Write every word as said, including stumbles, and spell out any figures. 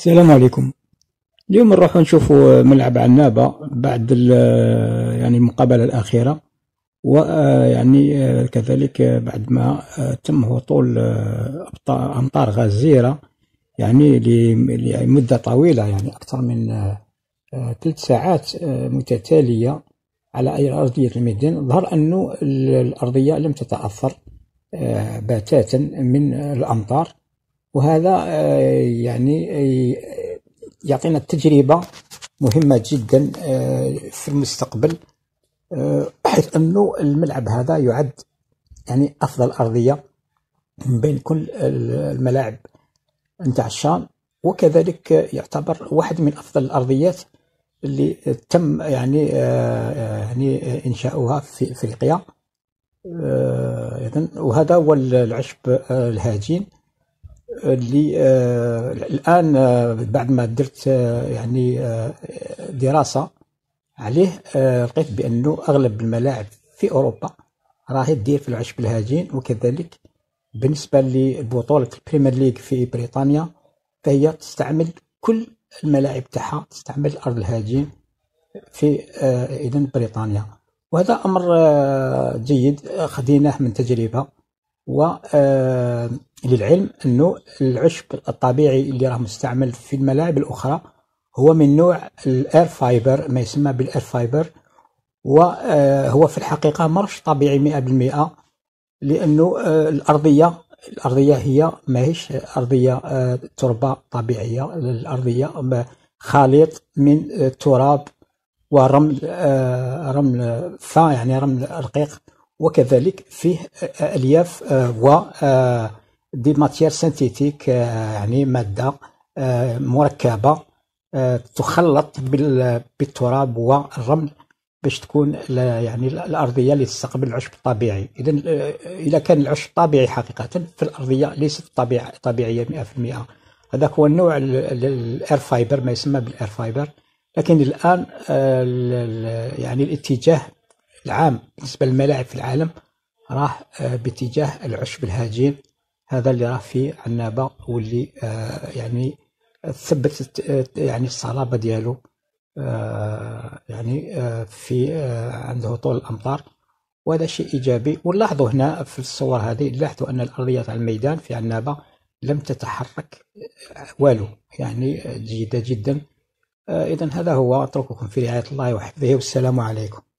السلام عليكم. اليوم نروح نشوفوا ملعب عنابة بعد ال- يعني المقابلة الأخيرة، ويعني كذلك بعد ما تم هطول أبط- أمطار غزيرة يعني ل- لمدة طويلة، يعني أكثر من ثلاث ساعات متتالية على أي أرضية الميدان. ظهر أنه الأرضية لم تتأثر بتاتا من الأمطار، وهذا يعني يعطينا تجربة مهمة جدا في المستقبل، بحيث أنه الملعب هذا يعد يعني أفضل أرضية من بين كل الملاعب نتاع الشان، وكذلك يعتبر واحد من أفضل الأرضيات اللي تم يعني يعني إنشاؤها في إفريقيا. إذن وهذا هو العشب الهجين اللي آه الآن آه بعد ما درت آه يعني آه دراسة عليه، آه لقيت بأنه أغلب الملاعب في أوروبا راهي تدير في العشب الهجين، وكذلك بالنسبة لبطولة البريمير ليج في بريطانيا فهي تستعمل كل الملاعب تاعها تستعمل الأرض الهجين في آه إذن بريطانيا. وهذا أمر آه جيد خديناه من تجربة. وللعلم أنه العشب الطبيعي اللي راه مستعمل في الملاعب الأخرى هو من نوع الإير فايبر، ما يسمى بالإير فايبر، وهو في الحقيقة مرش طبيعي مئة بالمئة، لأنه الأرضية الأرضية هي ماهيش أرضية تربة طبيعية، الأرضية خليط من تراب ورمل، رمل فا يعني رمل رقيق، وكذلك فيه الياف و دي ماتيير سينتيتيك، يعني ماده مركبه تخلط بالتراب والرمل باش تكون يعني الارضيه اللي تستقبل العشب الطبيعي. اذا اذا كان العشب طبيعي حقيقه فالارضيه ليست طبيعيه طبيعيه مئة بالمئة. هذاك هو النوع الاير فايبر، ما يسمى بالاير فايبر. لكن الآن يعني الاتجاه العام بالنسبة للملاعب في العالم راه باتجاه العشب الهجين، هذا اللي راه في عنابة، واللي يعني ثبتت يعني الصلابة ديالو يعني في عنده طول الأمطار، وهذا شيء إيجابي. ونلاحظوا هنا في الصور هذه، لاحظوا أن الأرضية تاع الميدان في عنابة لم تتحرك والو، يعني جيدة جدا. إذن هذا هو، أترككم في رعاية الله وحفظه، والسلام عليكم.